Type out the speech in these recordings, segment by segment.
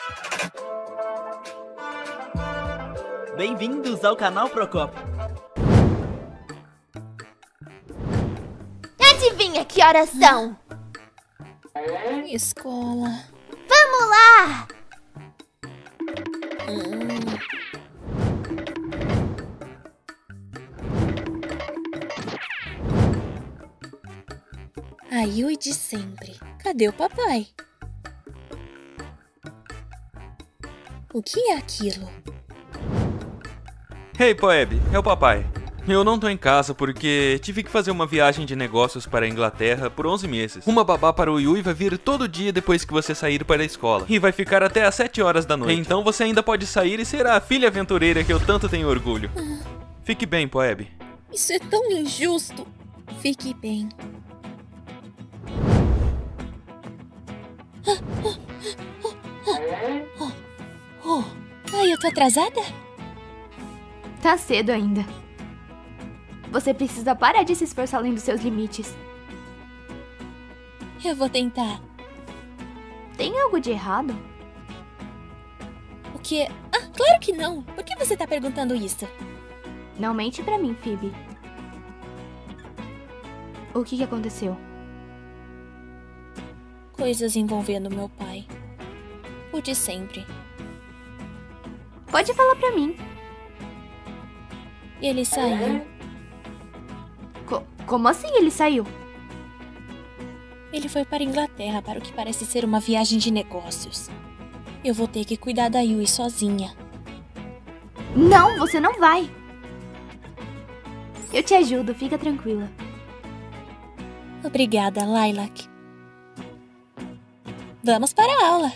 Bem-vindos ao canal Procópio. Adivinha que horas são? Escola. Vamos lá! A Yui de sempre. Cadê o papai? O que é aquilo? Hey, Poeb, é o papai. Eu não tô em casa porque tive que fazer uma viagem de negócios para a Inglaterra por 11 meses. Uma babá para o Yui vai vir todo dia depois que você sair para a escola. E vai ficar até às 7 horas da noite. Então você ainda pode sair e ser a filha aventureira que eu tanto tenho orgulho. Fique bem, Poeb. Isso é tão injusto. Fique bem. Ai, eu tô atrasada? Tá cedo ainda. Você precisa parar de se esforçar além dos seus limites. Eu vou tentar. Tem algo de errado? O quê? Ah, claro que não. Por que você tá perguntando isso? Não mente pra mim, Phoebe. O que aconteceu? Coisas envolvendo meu pai. O de sempre. Pode falar pra mim. Ele saiu. Como assim ele saiu? Ele foi para a Inglaterra para o que parece ser uma viagem de negócios. Eu vou ter que cuidar da Yui sozinha. Não, você não vai. Eu te ajudo, fica tranquila. Obrigada, Lilac. Vamos para a aula.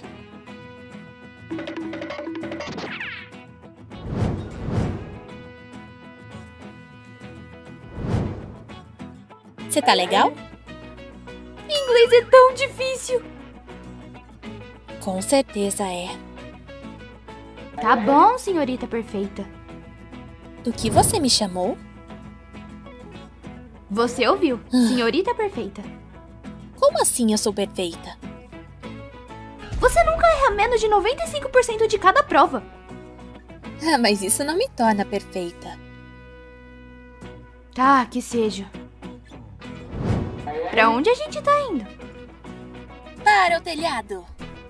Você tá legal? Inglês é tão difícil. Com certeza é. Tá bom, senhorita perfeita. Do que você me chamou? Você ouviu, senhorita perfeita. Como assim eu sou perfeita? Você nunca erra menos de 95% de cada prova. Ah, mas isso não me torna perfeita. Tá, que seja. Pra onde a gente tá indo? Para o telhado.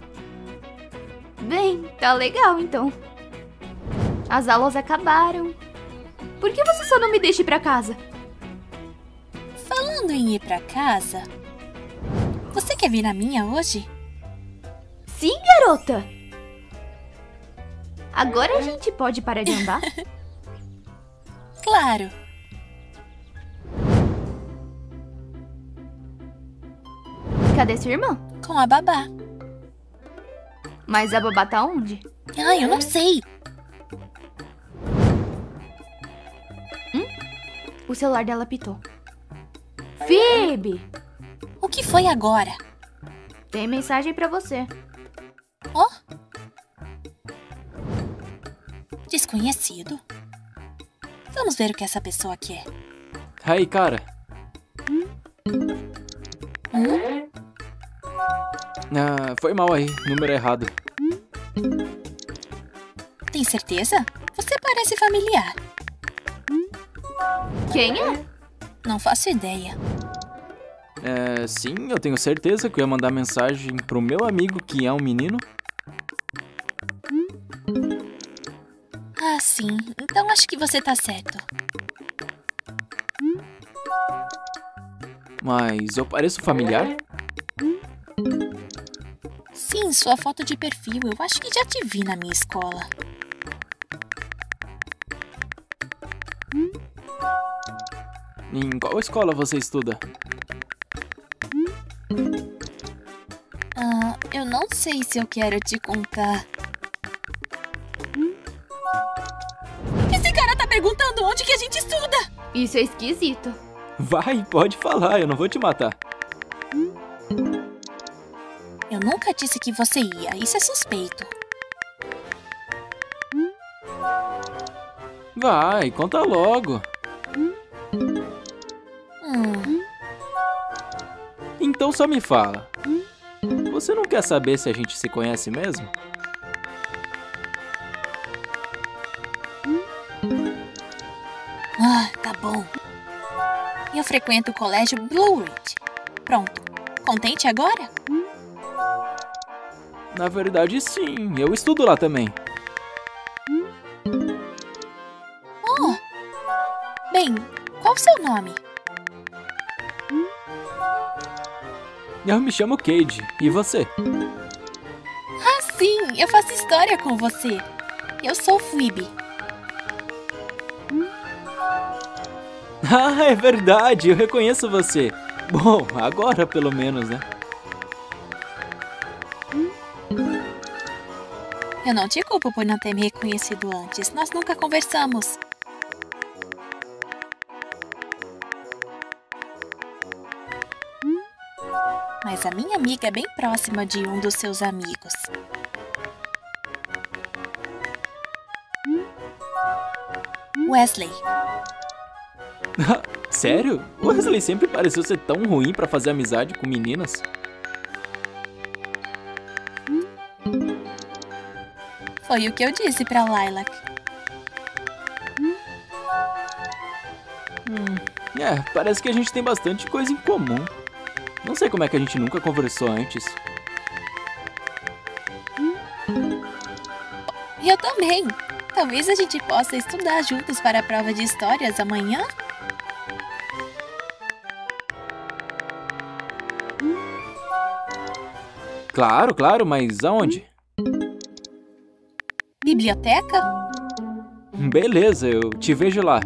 Bem, tá legal então. As aulas acabaram. Por que você só não me deixa ir pra casa? Falando em ir pra casa, você quer vir na minha hoje? Sim, garota! Agora a gente pode parar de andar? Claro. Cadê sua irmã? Com a babá. Mas a babá tá onde? Ai, eu não sei. O celular dela pitou. Phoebe! O que foi agora? Tem mensagem pra você. Ó. Desconhecido. Vamos ver o que essa pessoa quer. Aí, cara. Ah, foi mal aí, número errado. Tem certeza? Você parece familiar. Quem é? Não faço ideia. Sim, eu tenho certeza que eu ia mandar mensagem pro meu amigo que é um menino. Ah, sim. Então acho que você tá certo. Mas eu pareço familiar? Sim, sua foto de perfil. Eu acho que já te vi na minha escola. Em qual escola você estuda? Ah, eu não sei se eu quero te contar. Esse cara tá perguntando onde que a gente estuda. Isso é esquisito. Vai, pode falar, eu não vou te matar. Eu nunca disse que você ia. Isso é suspeito. Vai, conta logo. Então só me fala. Você não quer saber se a gente se conhece mesmo? Tá bom. Eu frequento o colégio Blue Ridge. Pronto. Contente agora? Na verdade, sim. Eu estudo lá também. Oh! Bem, qual o seu nome? Eu me chamo Cade. E você? Ah, sim! Eu faço história com você. Eu sou Phoebe. Ah, é verdade. Eu reconheço você. Bom, agora pelo menos, né? Eu não te culpo por não ter me reconhecido antes. Nós nunca conversamos. Mas a minha amiga é bem próxima de um dos seus amigos. Wesley. Sério? Wesley sempre pareceu ser tão ruim pra fazer amizade com meninas. Foi o que eu disse pra Lilac. Parece que a gente tem bastante coisa em comum. Não sei como é que a gente nunca conversou antes. Eu também. Talvez a gente possa estudar juntos para a prova de histórias amanhã? Claro, claro, mas aonde? Biblioteca? Beleza, eu te vejo lá.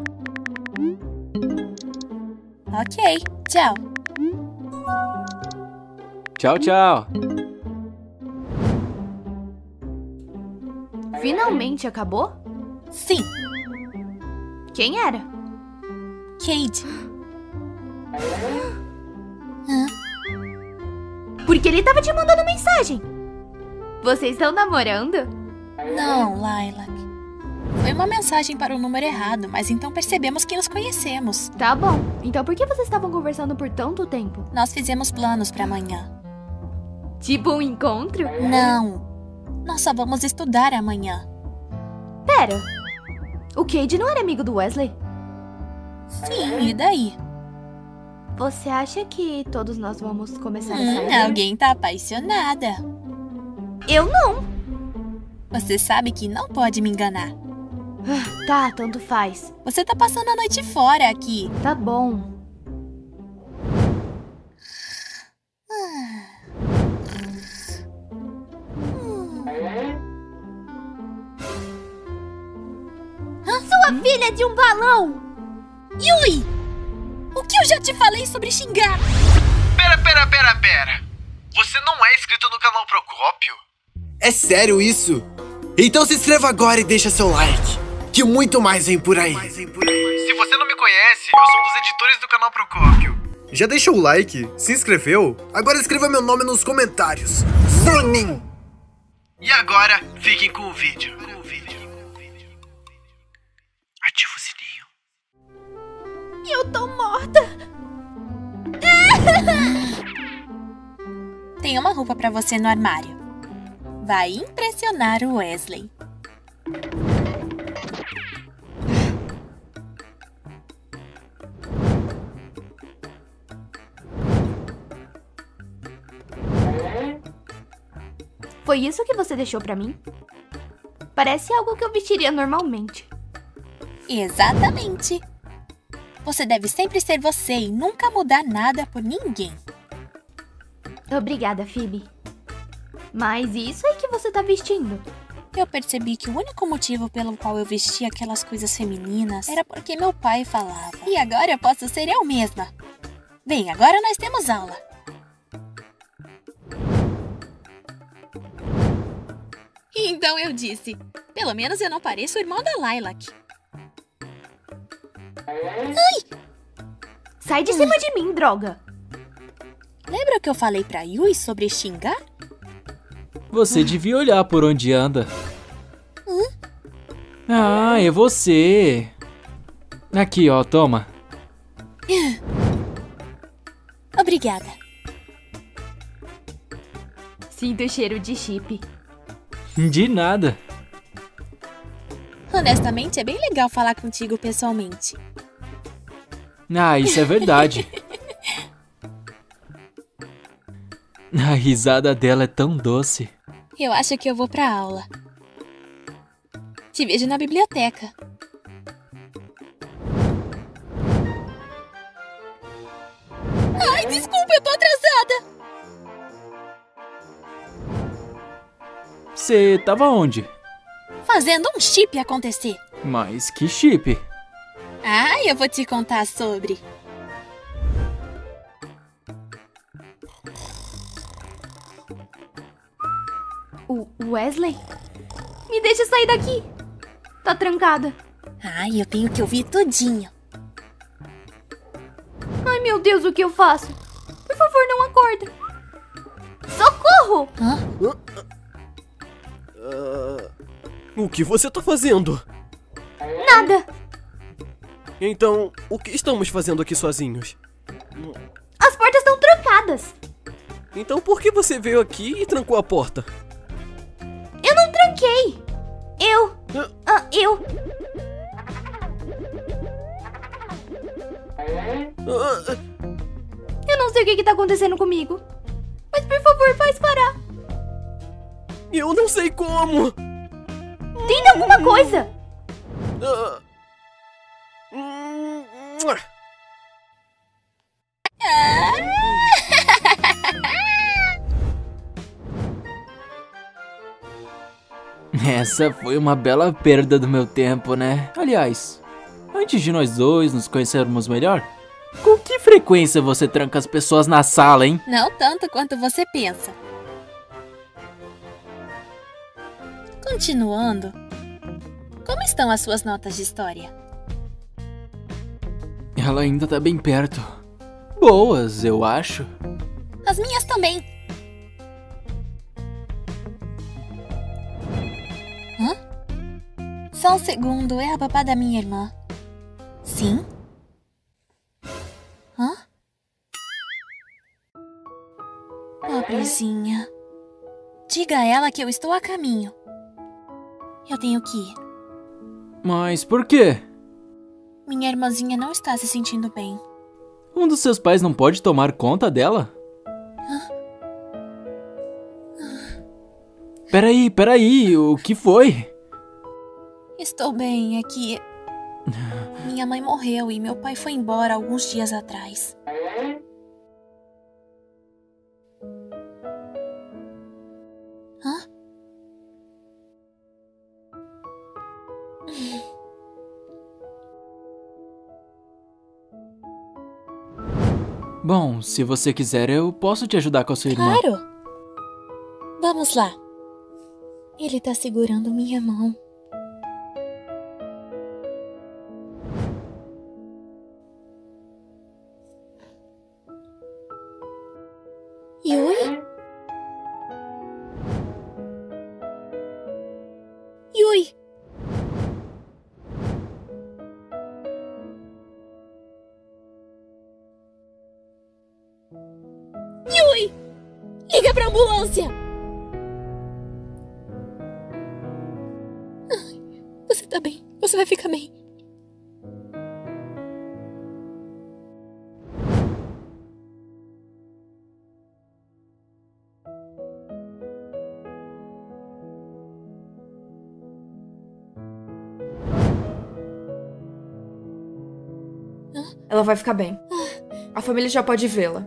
Ok, tchau. Tchau, tchau. Finalmente acabou? Sim, Quem era? Cade. Porque ele tava te mandando mensagem. Vocês estão namorando? Não, Lilac. Foi uma mensagem para o número errado, mas então percebemos que nos conhecemos. Tá bom. Então por que vocês estavam conversando por tanto tempo? Nós fizemos planos para amanhã. Tipo um encontro? Não, nós só vamos estudar amanhã. Pera. O Cade não era amigo do Wesley? Sim, e daí? Você acha que todos nós vamos começar a sair? Alguém tá apaixonada. Eu não. Você sabe que não pode me enganar. Tá, tanto faz. Você tá passando a noite fora aqui. Tá bom. Sua filha é de um balão! Yui! O que eu já te falei sobre xingar? Pera. Você não é inscrito no canal Procópio? É sério isso? Então se inscreva agora e deixa seu like, que muito mais vem por aí. Se você não me conhece, eu sou um dos editores do canal Procópio. Já deixou o like? Se inscreveu? Agora escreva meu nome nos comentários. Zunin! E agora, fiquem com o vídeo. Ativa o sininho. Eu tô morta! Tem uma roupa pra você no armário. Vai impressionar o Wesley. Foi isso que você deixou pra mim? Parece algo que eu vestiria normalmente. Exatamente. Você deve sempre ser você e nunca mudar nada por ninguém. Obrigada, Phoebe. Mas isso aí que você tá vestindo? Eu percebi que o único motivo pelo qual eu vestia aquelas coisas femininas era porque meu pai falava. E agora eu posso ser eu mesma. Bem, agora nós temos aula. Então eu disse, pelo menos eu não pareço o irmão da Lilac. Sai de cima de mim, droga! Lembra o que eu falei pra Yui sobre xingar? Você devia olhar por onde anda. Ah, é você. Aqui, ó, toma. Obrigada. Sinto o cheiro de chip. De nada. Honestamente, é bem legal falar contigo pessoalmente. Ah, isso é verdade. A risada dela é tão doce. Eu acho que eu vou pra aula. Te vejo na biblioteca. Ai, desculpa, eu tô atrasada. Você tava onde? Fazendo um chip acontecer. Mas que chip? Ah, eu vou te contar sobre. O Wesley? Me deixa sair daqui. Tá trancada. Ai, eu tenho que ouvir tudinho. Ai, meu Deus, o que eu faço? Por favor, não acorda. Socorro! Hã? O que você tá fazendo? Nada. Então, o que estamos fazendo aqui sozinhos? As portas estão trancadas. Então por que você veio aqui e trancou a porta? Eu não tranquei. Eu. Eu não sei o que tá acontecendo comigo. Mas por favor, faz parar. Eu não sei como! Tenta alguma coisa. Essa foi uma bela perda do meu tempo, né? Aliás, antes de nós dois nos conhecermos melhor, com que frequência você tranca as pessoas na sala, hein? Não tanto quanto você pensa. Continuando, como estão as suas notas de história? Ela ainda tá bem perto. Boas, eu acho. As minhas também. Hã? Só um segundo, é a babá da minha irmã. Sim? Hã? Pobrezinha. Diga a ela que eu estou a caminho. Eu tenho que ir. Mas por quê? Minha irmãzinha não está se sentindo bem. Um dos seus pais não pode tomar conta dela? Peraí, o que foi? Estou bem, é que... minha mãe morreu e meu pai foi embora alguns dias atrás. Hã? Bom, se você quiser, eu posso te ajudar com a sua irmã. Claro! Vamos lá. Ele tá segurando minha mão. Yui? Yui! Yui! Liga pra ambulância! Você tá bem. Você vai ficar bem. Ela vai ficar bem. A família já pode vê-la.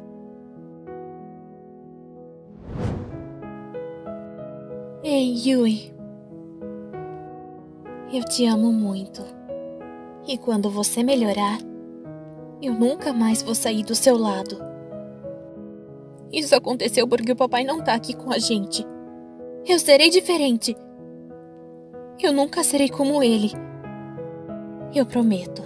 Ei, Yui. Eu te amo muito. E quando você melhorar, eu nunca mais vou sair do seu lado. Isso aconteceu porque o papai não tá aqui com a gente. Eu serei diferente. Eu nunca serei como ele. Eu prometo.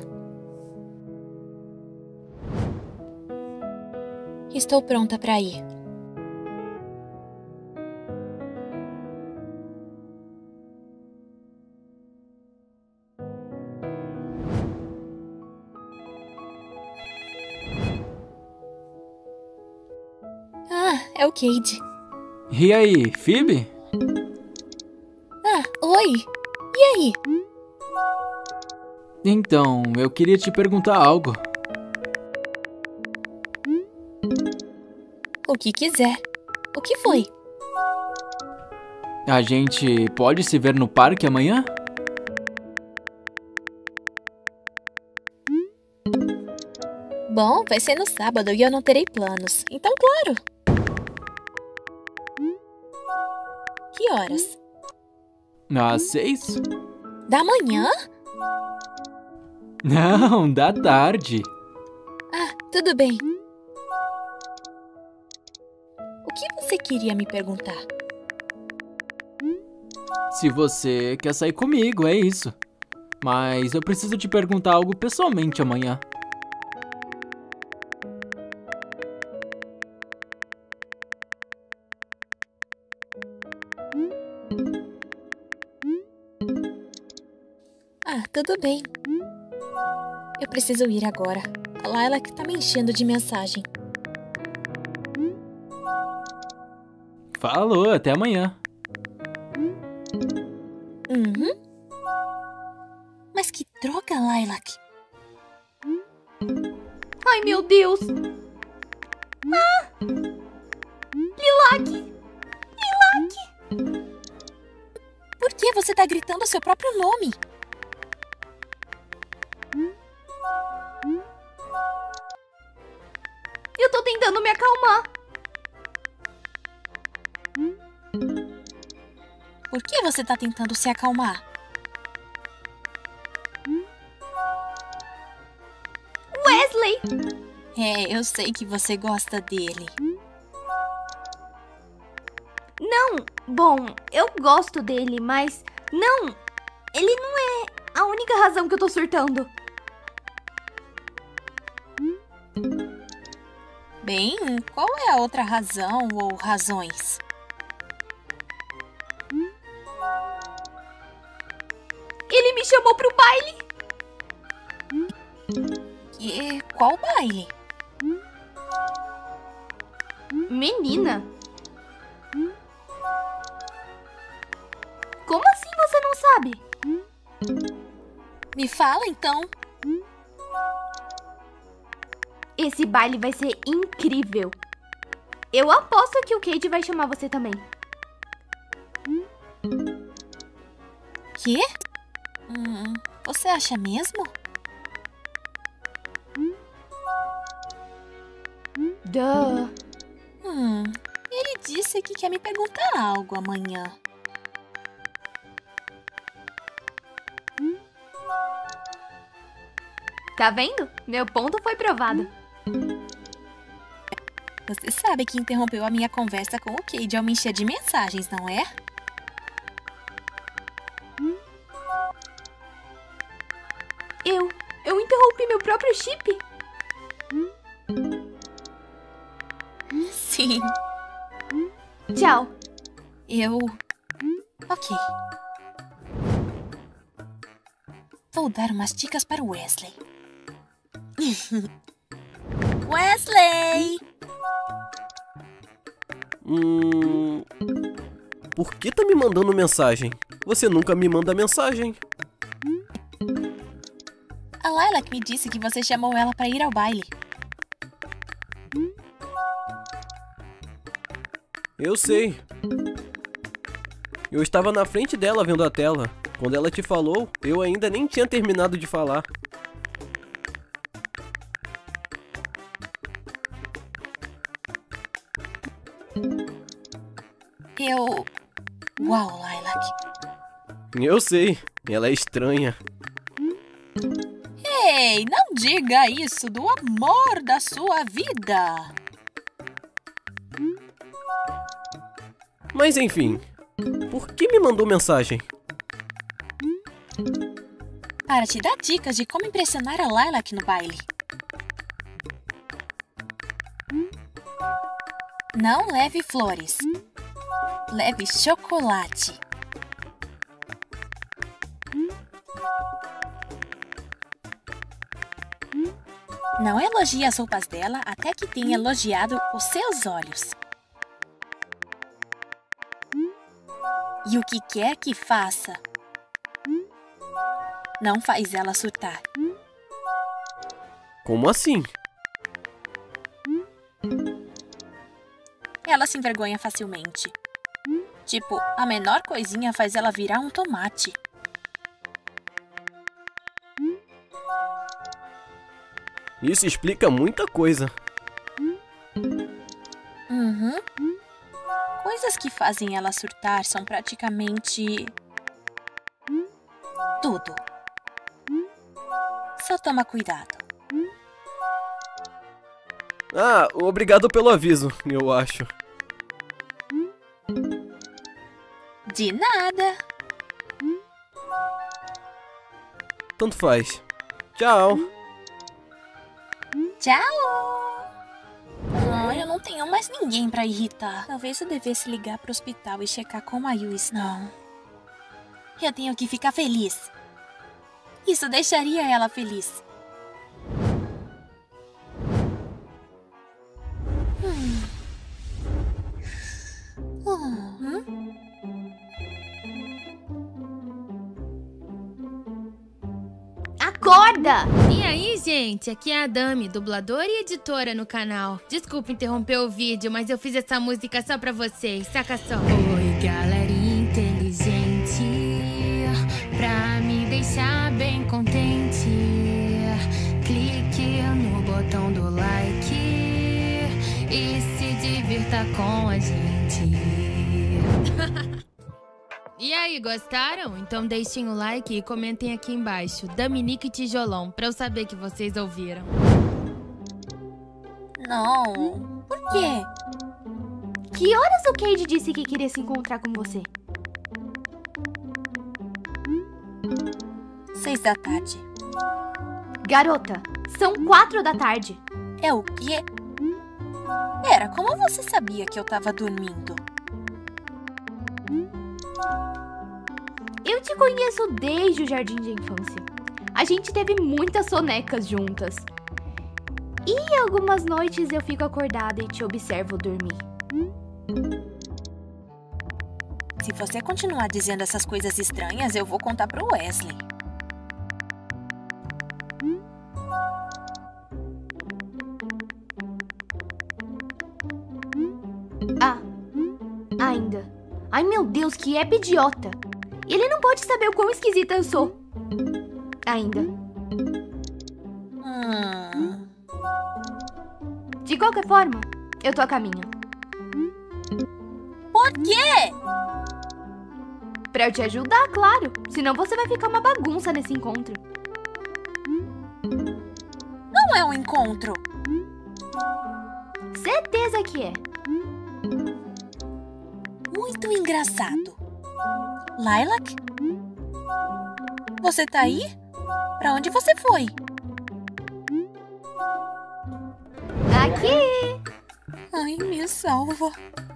Estou pronta para ir. Ah, é o Cade. E aí, Phoebe? Ah, oi. E aí? Então, eu queria te perguntar algo. O que quiser. O que foi? A gente pode se ver no parque amanhã? Bom, vai ser no sábado e eu não terei planos. Então, claro. Que horas? Às 6? Da manhã? Não, da tarde. Ah, tudo bem. O que você queria me perguntar? Se você quer sair comigo, é isso. Mas eu preciso te perguntar algo pessoalmente amanhã. Ah, tudo bem. Eu preciso ir agora. A Layla que tá me enchendo de mensagem. Falou, até amanhã. Uhum. Mas que droga, Lilac. Ai, meu Deus. Ah! Lilac! Lilac! Por que você tá gritando seu próprio nome? Eu tô tentando me acalmar. Por que você tá tentando se acalmar? Wesley! É, eu sei que você gosta dele. Não, bom, eu gosto dele, mas... Não, ele não é a única razão que eu tô surtando. Bem, qual é a outra razão ou razões? Ele me chamou pro baile. E qual baile? Menina. Como assim você não sabe? Me fala então. Esse baile vai ser incrível. Eu aposto que o Cade vai chamar você também. Quê? Você acha mesmo? Duh. Ele disse que quer me perguntar algo amanhã. Tá vendo? Meu ponto foi provado. Você sabe que interrompeu a minha conversa com o Cade ao me encher de mensagens, não é? Eu interrompi meu próprio chip? Sim. Tchau. Ok. Vou dar umas dicas para o Wesley. Wesley! Por que tá me mandando mensagem? Você nunca me manda mensagem. A Layla que me disse que você chamou ela para ir ao baile. Eu sei. Eu estava na frente dela vendo a tela. Quando ela te falou, eu ainda nem tinha terminado de falar. Uau, Lilac. Eu sei. Ela é estranha. Ei, não diga isso do amor da sua vida. Mas enfim, por que me mandou mensagem? Para te dar dicas de como impressionar a Lilac no baile. Não leve flores. Leve chocolate. Não elogie as roupas dela até que tenha elogiado os seus olhos. E o que quer que faça, não faz ela surtar. Como assim? Ela se envergonha facilmente. Tipo, a menor coisinha faz ela virar um tomate. Isso explica muita coisa. Uhum. Coisas que fazem ela surtar são praticamente... tudo. Só toma cuidado. Ah, obrigado pelo aviso, eu acho. De nada. Tanto faz. Tchau. Tchau. Eu não tenho mais ninguém pra irritar. Talvez eu devesse ligar pro hospital e checar como a Yui. Não. Eu tenho que ficar feliz. Isso deixaria ela feliz. Acorda! E aí, gente? Aqui é a Dami, dubladora e editora no canal. Desculpa interromper o vídeo, mas eu fiz essa música só pra vocês, saca só. Oi, galerinha inteligente, pra me deixar bem contente, clique no botão do like e se divirta com a gente. E aí, gostaram? Então deixem o like e comentem aqui embaixo, Daminique Tijolão, pra eu saber que vocês ouviram. Não. Por quê? Que horas o Cade disse que queria se encontrar com você? 6 da tarde. Garota, são 4 da tarde. É o quê? Pera, como você sabia que eu tava dormindo? Eu te conheço desde o jardim de infância. A gente teve muitas sonecas juntas. E algumas noites eu fico acordada e te observo dormir. Se você continuar dizendo essas coisas estranhas, eu vou contar pro Wesley. Ah, ainda. Ai, meu Deus, que app idiota. Ele não pode saber o quão esquisita eu sou. Ainda. De qualquer forma, eu tô a caminho. Por quê? Pra eu te ajudar, claro. Senão você vai ficar uma bagunça nesse encontro. Não é um encontro. Certeza que é. Muito engraçado. Lilac? Você tá aí? Pra onde você foi? Aqui! Ai, me salva.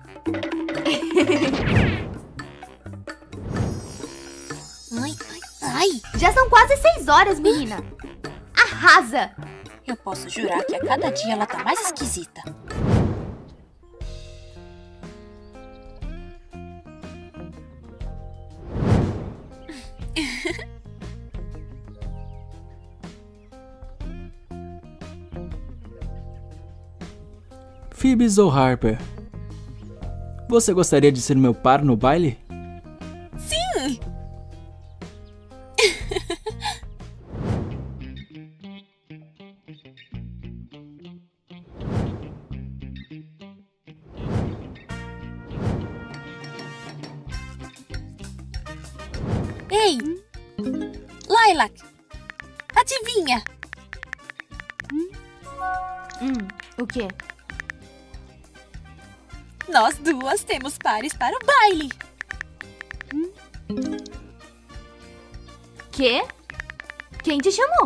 Ai, ai, ai. Já são quase 6 horas, menina. Arrasa! Eu posso jurar que a cada dia ela tá mais esquisita. Phoebes ou Harper? Você gostaria de ser meu par no baile? Sim! Ei! Lilac! Adivinha? O quê? Nós duas temos pares para o baile. Quê? Quem te chamou?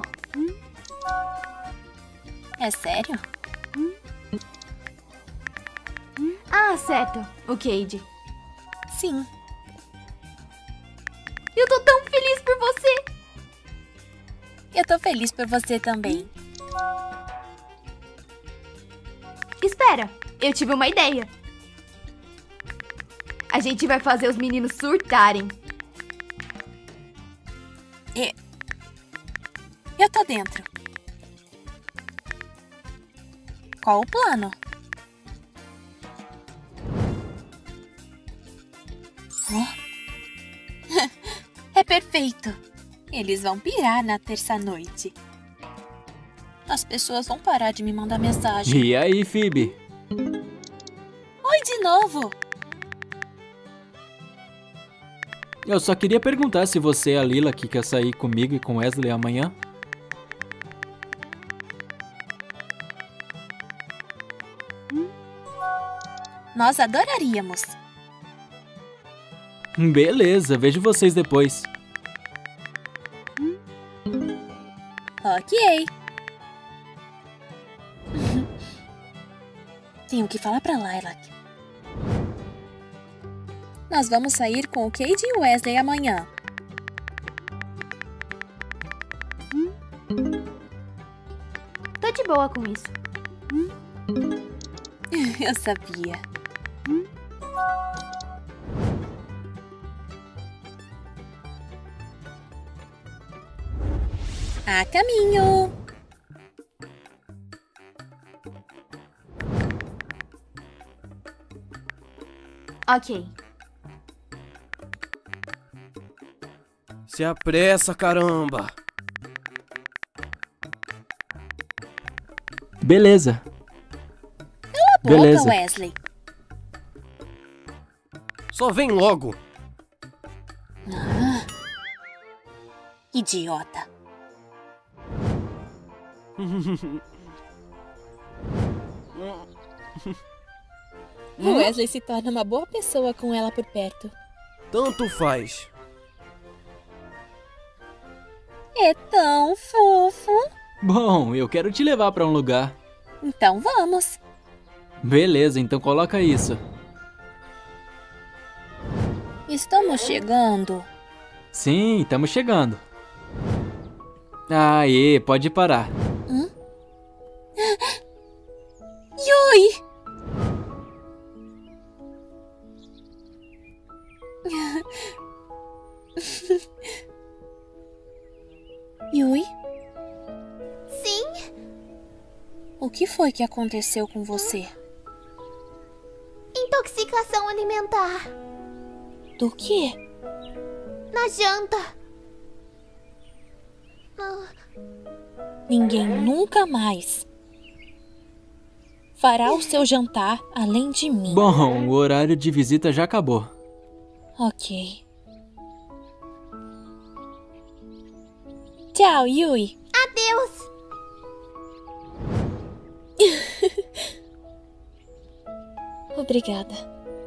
É sério? Ah, certo. O Cade. Sim. Eu tô tão feliz por você. Eu tô feliz por você também. Espera, eu tive uma ideia. A gente vai fazer os meninos surtarem. Eu tô dentro. Qual o plano? perfeito. Eles vão pirar na terça-noite. As pessoas vão parar de me mandar mensagem. E aí, Phoebe? Oi de novo. Eu só queria perguntar se você é a Lila que quer sair comigo e com Wesley amanhã. Nós adoraríamos. Beleza, vejo vocês depois. Ok. Tenho que falar pra Lilac. Nós vamos sair com o Cade e o Wesley amanhã. Tô de boa com isso. Eu sabia. A caminho. Ok. Se apressa, caramba. Beleza. Boca, Beleza. Wesley. Só vem logo. Idiota. O Wesley se torna uma boa pessoa com ela por perto. Tanto faz. É tão fofo. Bom, eu quero te levar pra um lugar. Então vamos. Beleza, então coloca isso. Estamos chegando. Sim, estamos chegando. Aê, pode parar. Yui! Yui? Sim? O que foi que aconteceu com você? Intoxicação alimentar. Do quê? Na janta. Ninguém nunca mais fará o seu jantar além de mim. Bom, o horário de visita já acabou. Ok. Tchau, Yui. Adeus. Obrigada.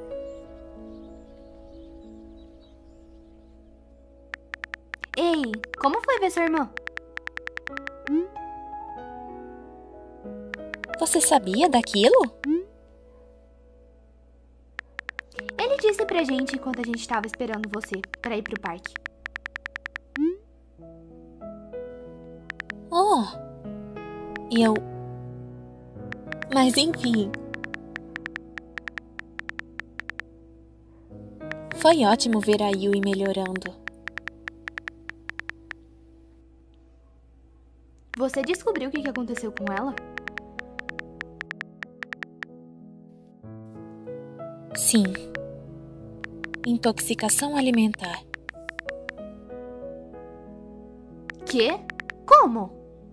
Ei, como foi ver sua irmã? Você sabia daquilo? Ele disse pra gente enquanto a gente tava esperando você pra ir pro parque. Oh. Mas enfim. Foi ótimo ver a Yui melhorando. Você descobriu o que aconteceu com ela? Sim. Intoxicação alimentar. Quê? Como?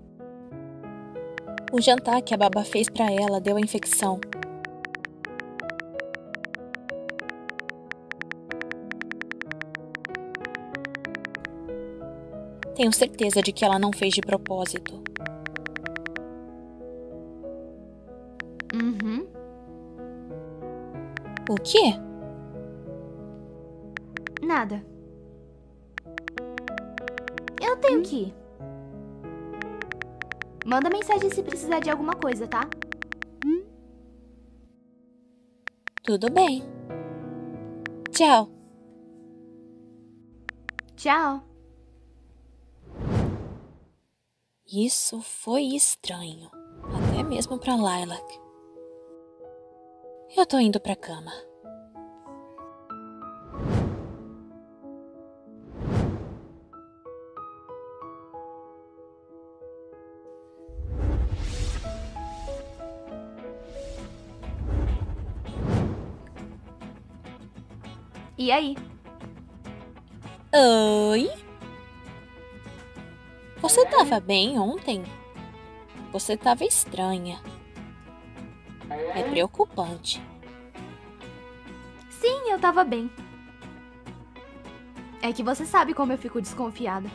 O jantar que a babá fez pra ela deu a infecção. Tenho certeza de que ela não fez de propósito. Uhum. O quê? Nada. Eu tenho que ir. Manda mensagem se precisar de alguma coisa, tá? Tudo bem. Tchau. Tchau. Isso foi estranho. Até mesmo pra Lilac. Eu tô indo pra cama. E aí? Oi? Você tava bem ontem? Você tava estranha. É preocupante. Sim, eu tava bem. É que você sabe como eu fico desconfiada.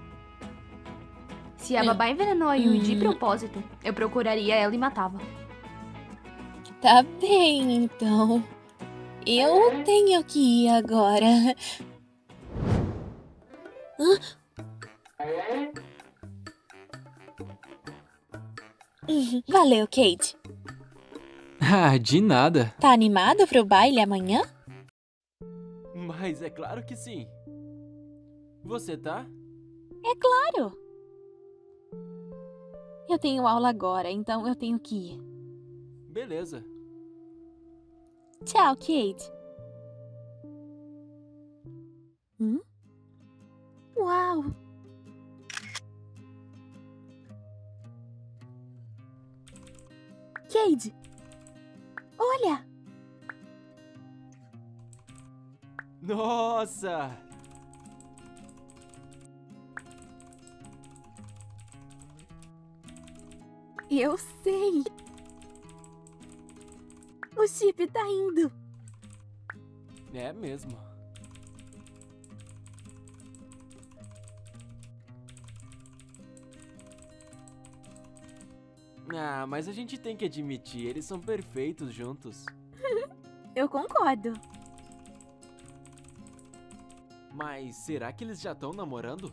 Se a babá envenenou a Yui de propósito, eu procuraria ela e matava. Tá bem, então. Eu tenho que ir agora. Valeu, Kate. Ah, de nada. Tá animada pro baile amanhã? Mas é claro que sim. Você tá? É claro. Eu tenho aula agora, então eu tenho que ir. Beleza. Tchau, Kate. Uau! Kate! Olha! Nossa! Eu sei! O chip tá indo! É mesmo. Ah, mas a gente tem que admitir, eles são perfeitos juntos. Eu concordo. Mas será que eles já estão namorando?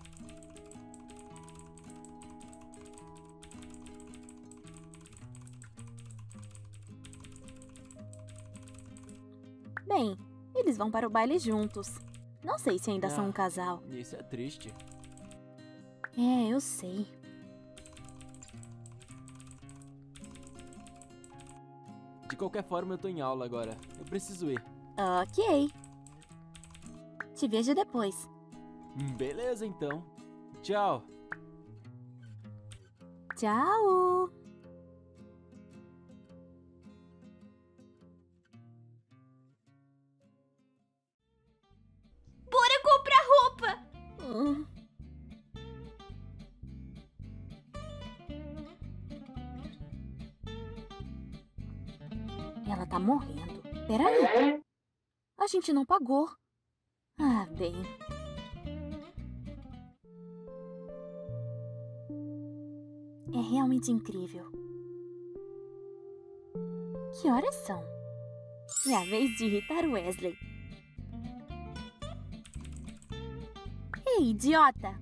Bem, eles vão para o baile juntos. Não sei se ainda são um casal. Isso é triste. É, eu sei. De qualquer forma, eu tô em aula agora. Eu preciso ir. Ok. Te vejo depois. Beleza, então. Tchau. Tchau. Bora comprar roupa! Ela tá morrendo. Peraí. A gente não pagou. Ah, bem. É realmente incrível. Que horas são? É a vez de irritar Wesley. Ei, idiota!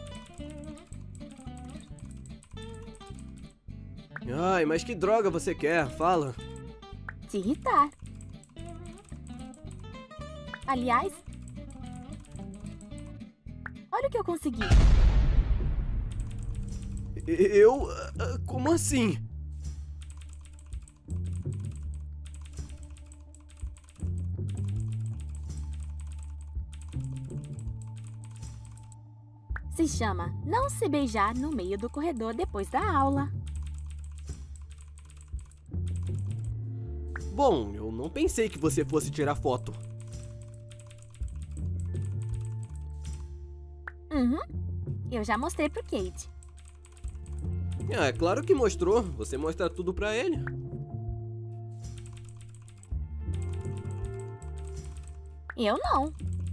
Ai, mas que droga você quer? Fala. Te irritar. Aliás, olha o que eu consegui. Eu? Como assim? Se chama não se beijar no meio do corredor depois da aula. Bom, eu não pensei que você fosse tirar foto. Eu já mostrei pro Kate. É claro que mostrou. Você mostra tudo pra ele. Eu não.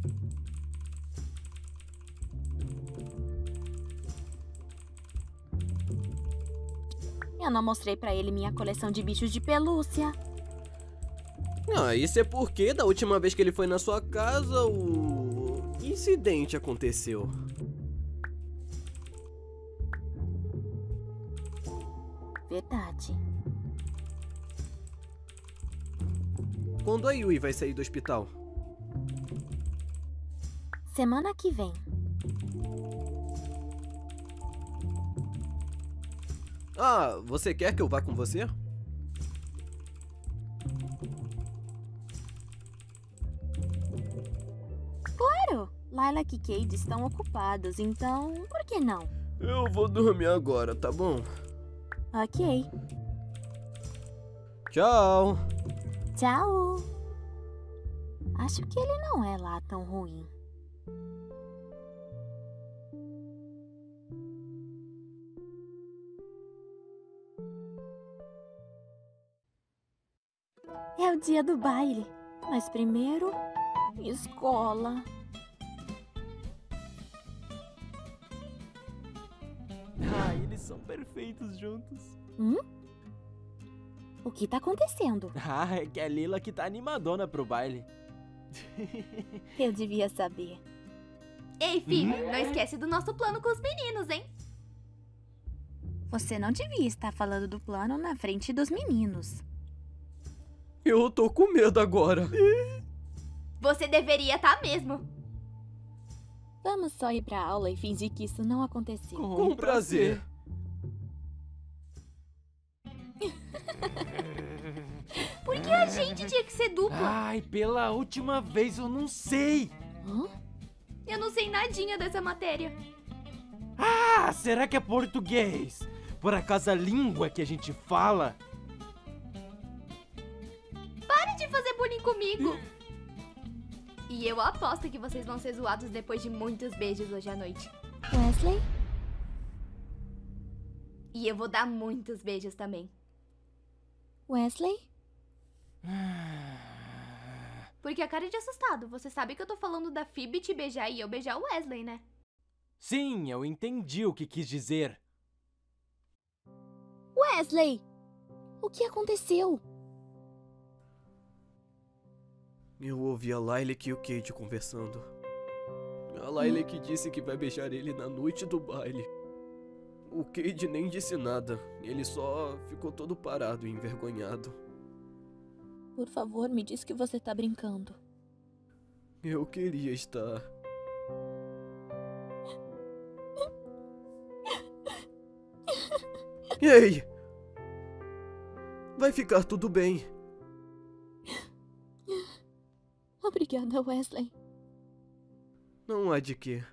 Eu não mostrei pra ele minha coleção de bichos de pelúcia. Ah, isso é porque da última vez que ele foi na sua casa, o incidente aconteceu. Verdade. Quando a Yui vai sair do hospital? Semana que vem. Ah, você quer que eu vá com você? Claro! Lilac e Cade estão ocupados, então por que não? Eu vou dormir agora, tá bom? Ok. Tchau! Tchau! Acho que ele não é lá tão ruim. É o dia do baile. Mas primeiro, escola. Ah, eles são perfeitos juntos. O que tá acontecendo? Ah, é que a Lila que tá animadona pro baile. Eu devia saber. Ei, Phoebe, não esquece do nosso plano com os meninos, hein? Você não devia estar falando do plano na frente dos meninos. Eu tô com medo agora. Você deveria estar mesmo. Vamos só ir pra aula e fingir que isso não aconteceu. Com prazer. Por que a gente tinha que ser dupla? Ai, pela última vez eu não sei. Eu não sei nadinha dessa matéria. Ah, será que é português? Por acaso a língua que a gente fala? Pare de fazer bullying comigo. E eu aposto que vocês vão ser zoados depois de muitos beijos hoje à noite. Wesley? E eu vou dar muitos beijos também. Wesley? Porque a cara de assustado, você sabe que eu tô falando da Phoebe te beijar e eu beijar o Wesley, né? Sim, eu entendi o que quis dizer. Wesley! O que aconteceu? Eu ouvi a Lilac e o Cade conversando. A Lilac disse que vai beijar ele na noite do baile. O Cade nem disse nada. Ele só ficou todo parado e envergonhado. Por favor, me diz que você tá brincando. Eu queria estar. Ei! Vai ficar tudo bem. Obrigada, Wesley. Não há de quê.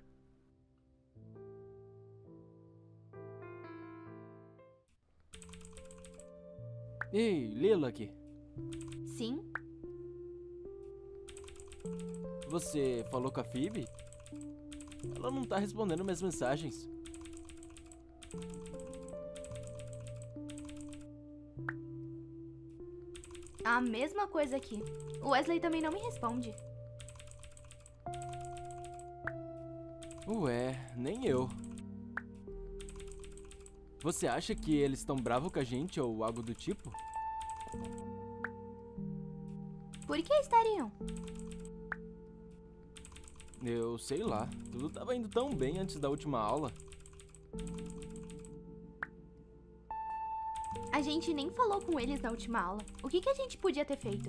Ei, Lila aqui. Sim? Você falou com a Phoebe? Ela não tá respondendo minhas mensagens. A mesma coisa aqui. O Wesley também não me responde. Ué, nem eu. Você acha que eles estão bravos com a gente ou algo do tipo? Por que estariam? Eu sei lá. Tudo tava indo tão bem antes da última aula. A gente nem falou com eles na última aula. O que a gente podia ter feito?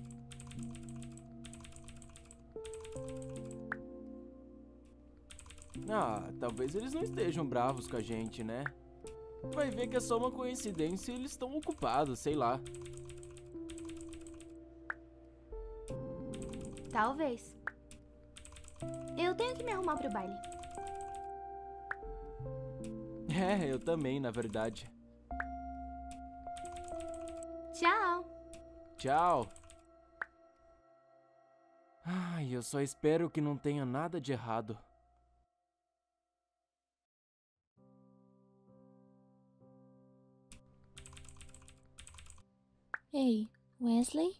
Ah, talvez eles não estejam bravos com a gente, né? Vai ver que é só uma coincidência e eles estão ocupados, sei lá. Talvez. Eu tenho que me arrumar pro baile. É, eu também, na verdade. Tchau! Tchau! Ai, eu só espero que não tenha nada de errado. Ei, Wesley?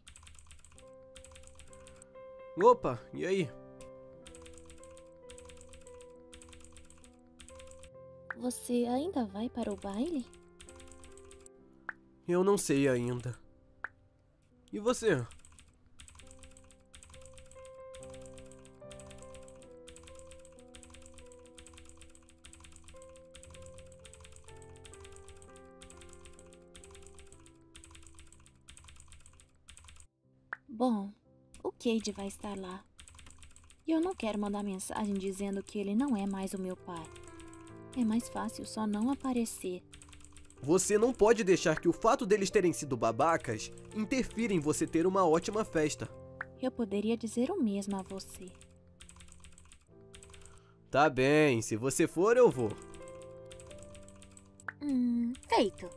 Opa, e aí? Você ainda vai para o baile? Eu não sei ainda. E você? Bom, o Cade vai estar lá. E eu não quero mandar mensagem dizendo que ele não é mais o meu pai. É mais fácil só não aparecer. Você não pode deixar que o fato deles terem sido babacas interfira em você ter uma ótima festa. Eu poderia dizer o mesmo a você. Tá bem, se você for, eu vou. Feito.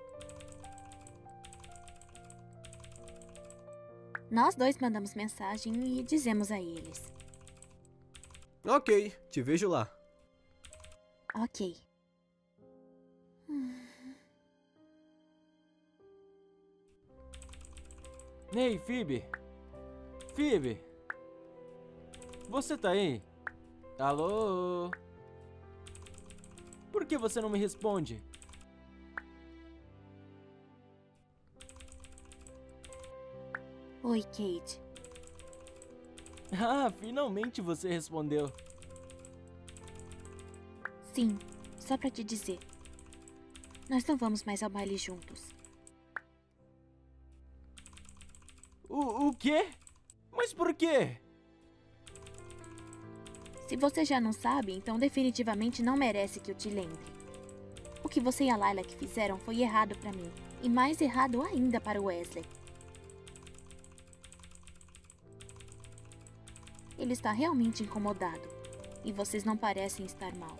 Nós dois mandamos mensagem e dizemos a eles. Ok, te vejo lá. Ok. Ei, Phoebe! Phoebe! Você tá aí? Alô? Por que você não me responde? Oi, Kate. Ah, finalmente você respondeu. Sim, só pra te dizer. Nós não vamos mais ao baile juntos. O quê? Mas por quê? Se você já não sabe, então definitivamente não merece que eu te lembre. O que você e a Lilac fizeram foi errado pra mim. E mais errado ainda para o Wesley. Ele está realmente incomodado. E vocês não parecem estar mal.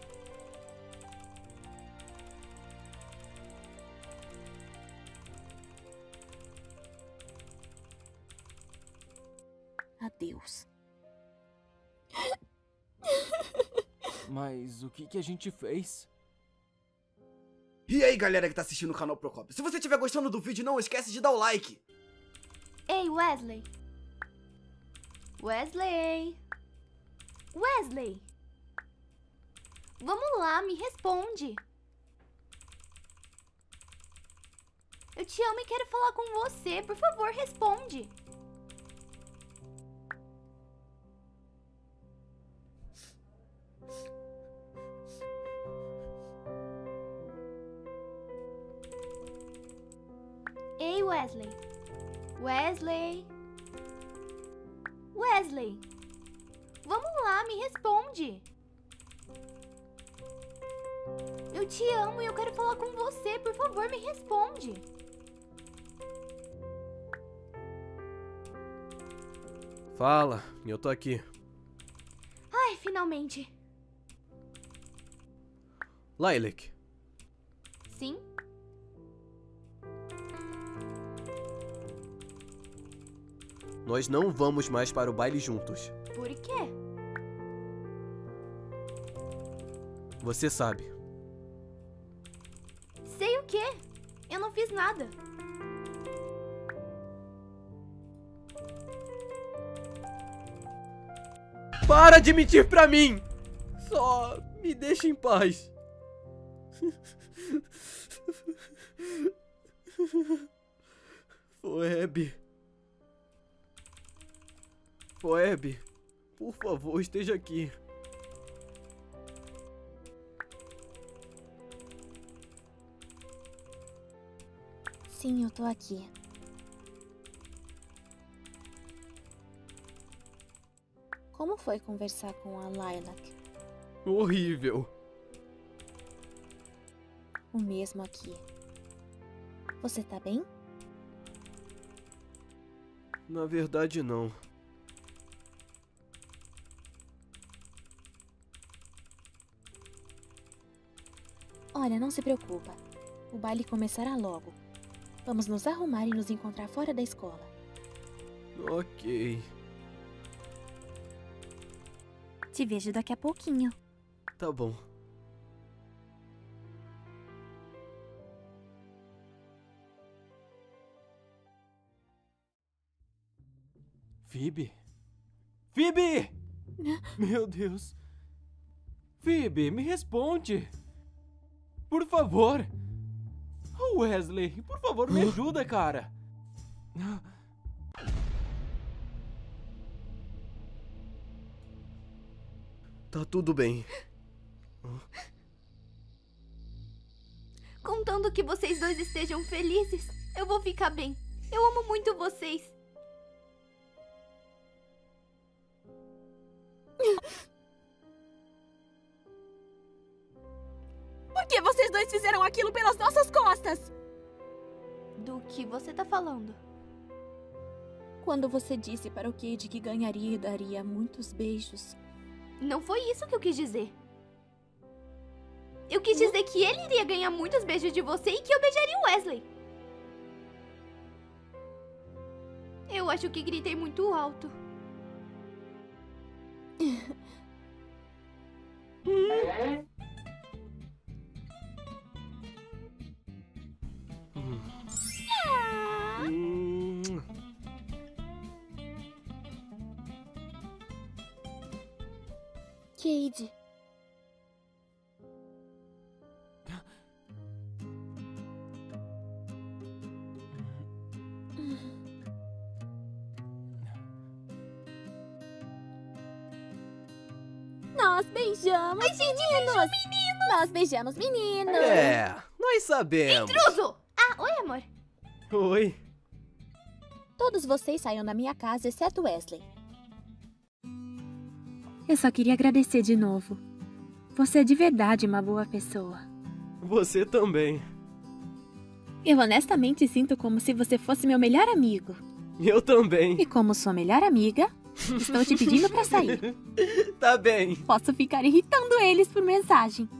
Adeus. Mas o que a gente fez? E aí, galera que tá assistindo o canal Procopio. Se você estiver gostando do vídeo, não esquece de dar o like. Ei, Wesley. Wesley. Wesley. Vamos lá, me responde. Eu te amo e quero falar com você. Por favor, responde. Ei, Wesley. Wesley. Wesley. Vamos lá, me responde. Eu te amo e eu quero falar com você. Por favor, me responde. Fala, eu tô aqui. Ai, finalmente. Lilac, Sim? nós não vamos mais para o baile juntos. Por quê? Você sabe. Sei o quê? Eu não fiz nada. Para de mentir pra mim! Só me deixa em paz. Phoebe. Phoebe, por favor, esteja aqui. Sim, eu tô aqui. Como foi conversar com a Lilac? Horrível. O mesmo aqui. Você tá bem? Na verdade, não. Olha, não se preocupa. O baile começará logo. Vamos nos arrumar e nos encontrar fora da escola. Ok. Te vejo daqui a pouquinho. Tá bom. Phoebe? Phoebe! Meu Deus. Phoebe, me responde. Por favor. Wesley, por favor, me ajuda, cara. Tá tudo bem. Contando que vocês dois estejam felizes, eu vou ficar bem. Eu amo muito vocês. Por que vocês dois fizeram aquilo pelas nossas costas? Do que você tá falando? Quando você disse para o Cade que ganharia e daria muitos beijos. Não foi isso que eu quis dizer. Eu quis dizer que ele iria ganhar muitos beijos de você e que eu beijaria o Wesley. Eu acho que gritei muito alto. Cade. Nós beijamos, meninos! Nós beijamos, meninos! É, nós sabemos. Intruso! Ah, oi, amor. Oi. Todos vocês saiam da minha casa, exceto Wesley. Eu só queria agradecer de novo. Você é de verdade uma boa pessoa. Você também. Eu honestamente sinto como se você fosse meu melhor amigo. Eu também. E como sua melhor amiga, estou te pedindo pra sair. Tá bem. Posso ficar irritando eles por mensagem.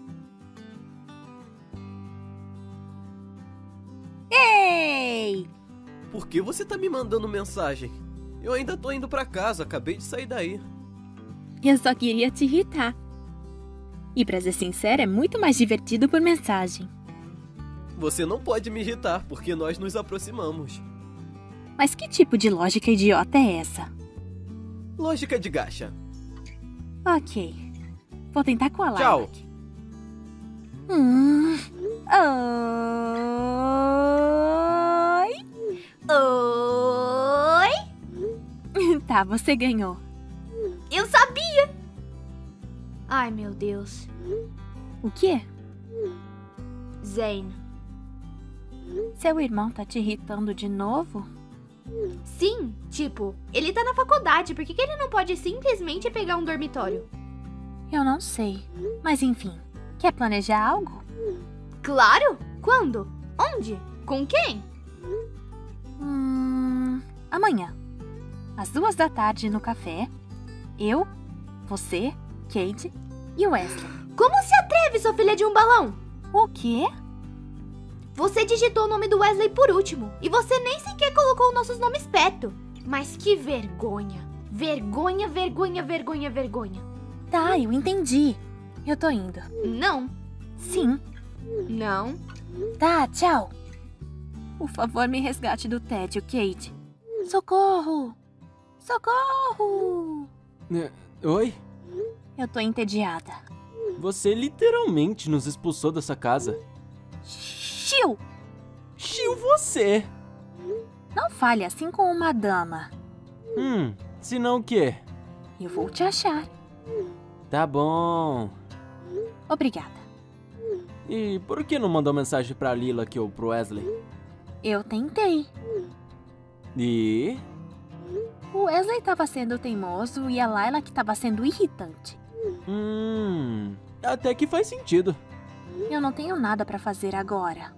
Ei! Por que você tá me mandando mensagem? Eu ainda tô indo pra casa, acabei de sair daí. Eu só queria te irritar. E pra ser sincera, é muito mais divertido por mensagem. Você não pode me irritar, porque nós nos aproximamos. Mas que tipo de lógica idiota é essa? Lógica de gacha. Ok. Vou tentar com a Lilac. Tchau. Oi? Oi? Tá, você ganhou. Eu sabia! Ai, meu Deus. O quê? Zane. Seu irmão tá te irritando de novo? Sim, tipo, ele tá na faculdade, por que ele não pode simplesmente pegar um dormitório? Eu não sei. Mas enfim, quer planejar algo? Claro! Quando? Onde? Com quem? Amanhã. Às 2h no café. Eu, você, Cade e Wesley. Como se atreve, sua filha de um balão? O quê? Você digitou o nome do Wesley por último. E você nem sequer colocou nossos nomes perto. Mas que vergonha. Vergonha, vergonha, vergonha, vergonha. Tá, eu entendi. Eu tô indo. Não. Sim. Não. Tá, tchau. Por favor, me resgate do tédio, Cade. Socorro! Socorro! Oi? Eu tô entediada. Você literalmente nos expulsou dessa casa. Chiu! Chiu você! Não fale assim com uma dama. Senão o quê? Eu vou te achar. Tá bom. Obrigada. E por que não mandou mensagem pra Lilac ou pro Wesley? Eu tentei. E? O Wesley tava sendo teimoso e a Lilac tava sendo irritante. Até que faz sentido. Eu não tenho nada pra fazer agora.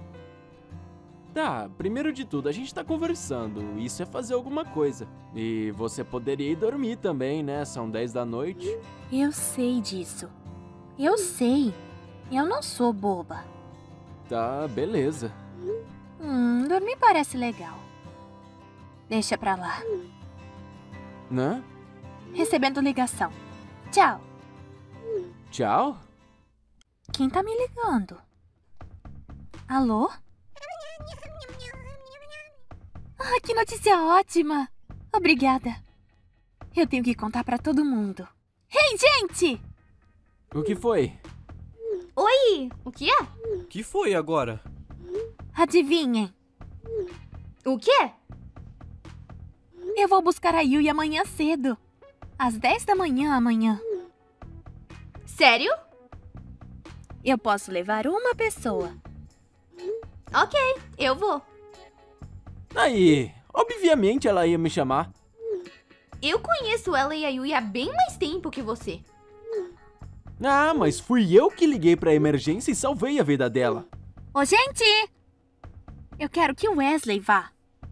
Tá, primeiro de tudo, a gente tá conversando. Isso é fazer alguma coisa. E você poderia ir dormir também, né? São 10 da noite. Eu sei disso. Eu sei. Eu não sou boba. Tá, beleza. Dormir parece legal. Deixa pra lá. Né? Recebendo ligação. Tchau. Tchau? Quem tá me ligando? Alô? Ah, que notícia ótima! Obrigada. Eu tenho que contar pra todo mundo. Ei, gente! O que foi? Oi! O que é? O que foi agora? Adivinhem. O quê? Eu vou buscar a Yui amanhã cedo. Às 10 da manhã amanhã. Sério? Eu posso levar uma pessoa. Ok, eu vou. Aí, obviamente ela ia me chamar. Eu conheço ela e a Yui há bem mais tempo que você. Ah, mas fui eu que liguei pra emergência e salvei a vida dela. Ô, gente! Eu quero que o Wesley vá.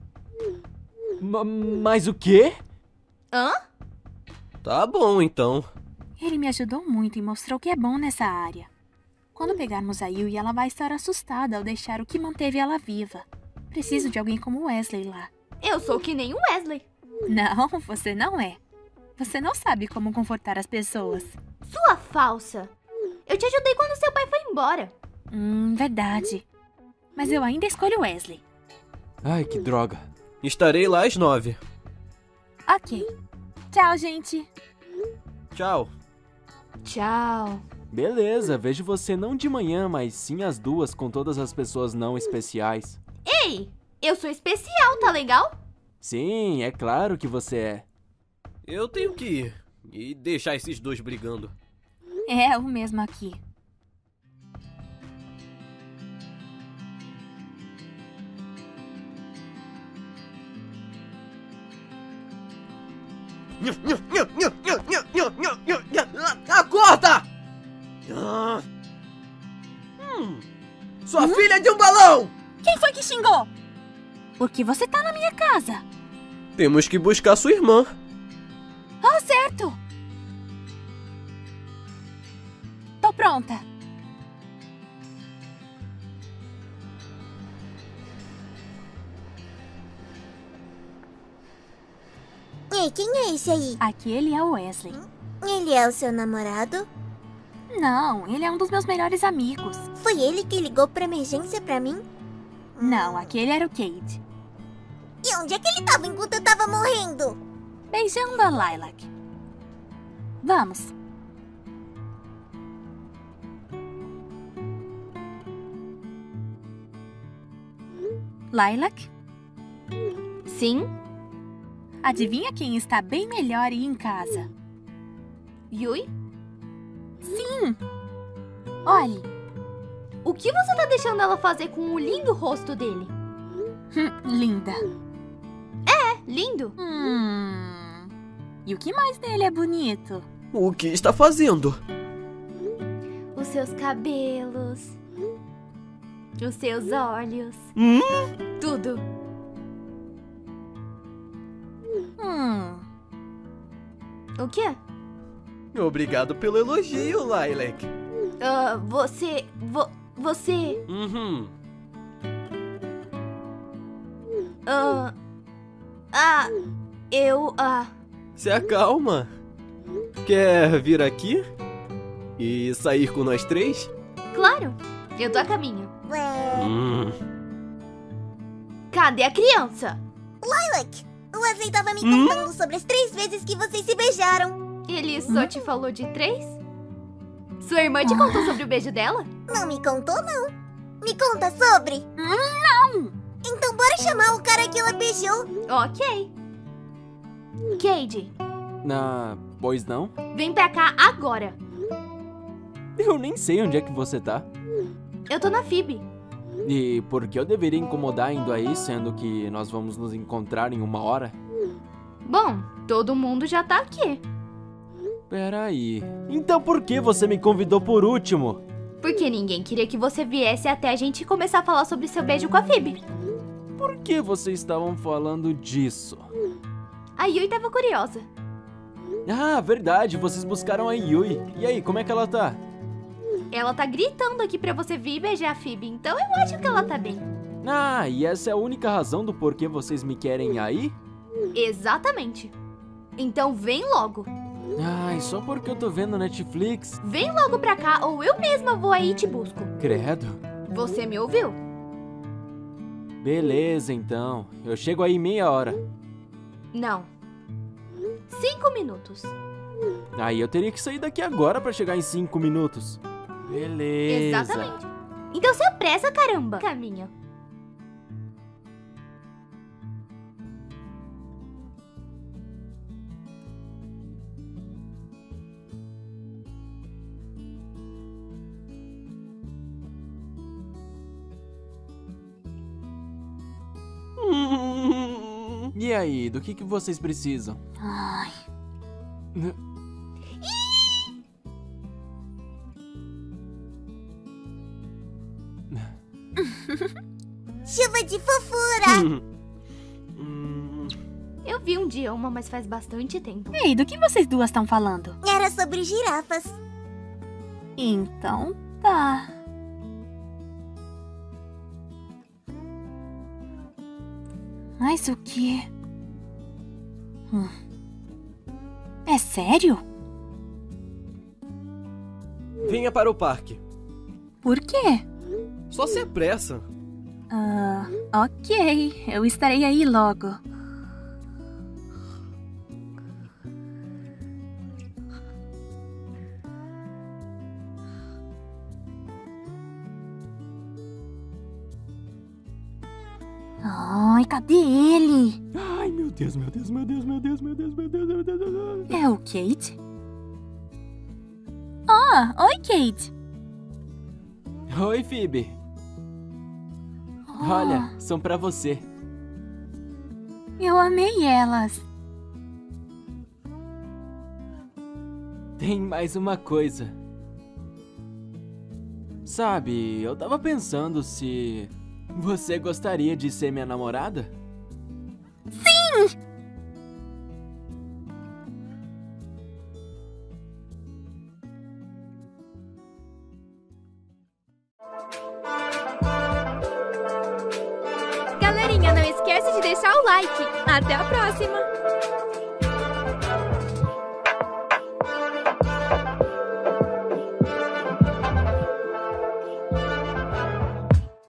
Mas o quê? Hã? Tá bom, então. Ele me ajudou muito e mostrou que é bom nessa área. Quando pegarmos a Yui, ela vai estar assustada ao deixar o que manteve ela viva. Preciso de alguém como Wesley lá. Eu sou que nem o Wesley. Não, você não é. Você não sabe como confortar as pessoas. Sua falsa. Eu te ajudei quando seu pai foi embora. Verdade. Mas eu ainda escolho Wesley. Ai, que droga. Estarei lá às 9. Ok. Tchau, gente. Tchau. Tchau. Beleza, vejo você não de manhã, mas sim às 2 com todas as pessoas não especiais. Ei, eu sou especial, tá legal? Sim, é claro que você é. Eu tenho que ir e deixar esses dois brigando. É o mesmo aqui. Acorda! Sua filha é de um balão! Quem foi que xingou? Por que você tá na minha casa? Temos que buscar sua irmã. Ah, certo! Tô pronta. Ei, quem é esse aí? Aquele é o Wesley. Ele é o seu namorado? Não, ele é um dos meus melhores amigos. Foi ele que ligou pra emergência pra mim? Não, aquele era o Cade. E onde é que ele tava enquanto eu tava morrendo? Beijando a Lilac. Vamos. Lilac? Sim? Adivinha quem está bem melhor e em casa? Yui? Sim! Olhe. O que você tá deixando ela fazer com o lindo rosto dele? Linda. É, lindo. E o que mais dele é bonito? O que está fazendo? Os seus cabelos. Os seus olhos. Tudo. O quê? Obrigado pelo elogio, Lilac. Você... Se acalma. Quer vir aqui? E sair com nós três? Claro, eu tô a caminho. Ué... Cadê a criança? Lilac, o Wesley tava me contando sobre as 3 vezes que vocês se beijaram. Ele só te falou de 3? Sua irmã te contou sobre o beijo dela? Não me contou, não. Me conta sobre. Não! Então bora chamar o cara que ela beijou. Ok. Cade. Pois não? Vem pra cá agora. Eu nem sei onde é que você tá. Eu tô na Phoebe. E por que eu deveria incomodar indo aí, sendo que nós vamos nos encontrar em 1 hora? Bom, todo mundo já tá aqui. Peraí. Então por que você me convidou por último? Porque ninguém queria que você viesse até a gente começar a falar sobre seu beijo com a Phoebe. Por que vocês estavam falando disso? A Yui tava curiosa. Ah, verdade, vocês buscaram a Yui. E aí, como é que ela tá? Ela tá gritando aqui pra você vir beijar a Phoebe, então eu acho que ela tá bem. Ah, e essa é a única razão do porquê vocês me querem aí? Exatamente. Então vem logo. Ai, só porque eu tô vendo Netflix. Vem logo pra cá ou eu mesma vou aí e te busco. Credo. Você me ouviu? Beleza, então. Eu chego aí em 30 minutos. Não. 5 minutos. Aí eu teria que sair daqui agora pra chegar em 5 minutos. Beleza. Exatamente. Então se apressa, caramba. Caminho. E aí, do que vocês precisam? Ai. Chuva de fofura! Eu vi um dia uma, mas faz bastante tempo. Ei, do que vocês duas estão falando? Era sobre girafas. Então tá. Mas o quê? É sério? Venha para o parque. Por quê? Só se apressa. Ok. Eu estarei aí logo. Ai, cadê ele? Ai, meu Deus, meu Deus, meu Deus, meu Deus, meu Deus, meu Deus, meu Deus, meu Deus. É o Kate? Ah, oi, Kate. Oi, Phoebe. Oh, Olha, são pra você. eu amei elas. Tem mais uma coisa. Sabe, eu tava pensando se você gostaria de ser minha namorada? Sim! Galerinha, não esquece de deixar o like. Até a próxima!